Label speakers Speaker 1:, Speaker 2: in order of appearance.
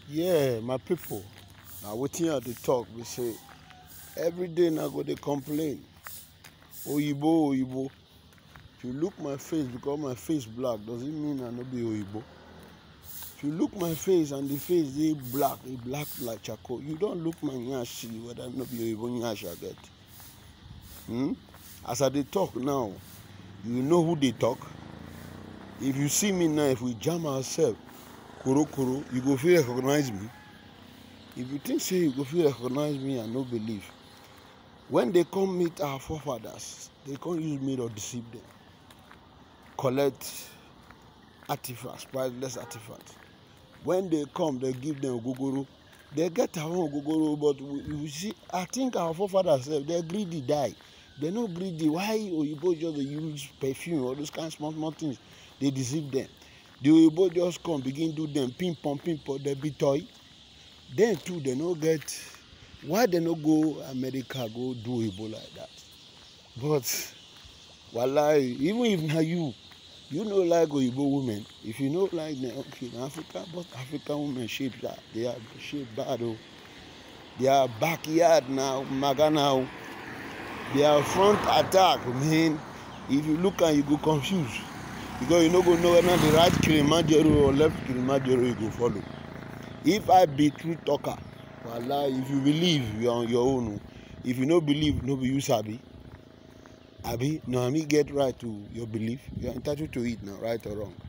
Speaker 1: Yeah, my people. Now waiting at the talk, we say every day now go they complain. Oyibo, Oyibo. If you look my face because my face black, does it mean I no be Oyibo? If you look my face and the face they black like charcoal, you don't look my nyash whether no be Oyibo nyash I get. As I they talk now, you know who they talk. If you see me now, if we jam ourselves, kuro, you go feel recognize me. If you think say you go feel recognize me and no believe, when they come meet our forefathers, they can't use me to deceive them. Collect artifacts, priceless artifacts. When they come, they give them gogoro. They get our own gogoro, but you see, I think our forefathers, they're greedy, die. They're not greedy. Why Oyibo just use perfume, all those kind of small things? They deceive them. The Oyibo just come, begin do them, ping pong, they be toy. Then too, they no get. Why they no go America go do Oyibo like that? But wallahi, even if na you no like Oyibo women. If you no like them, okay, in Africa, but African women shape that they are shaped bad. Oh, they are backyard now, maga now. They are front attack. Man, if you look and you go confused because you no go know whether the right Kilimanjaro or left Kilimanjaro you go follow. If I be true talker, wallah, if you believe, you are on your own. If you no believe, no be you Sabi. Abi, no, I mean get right to your belief. You are entitled to it now, right or wrong.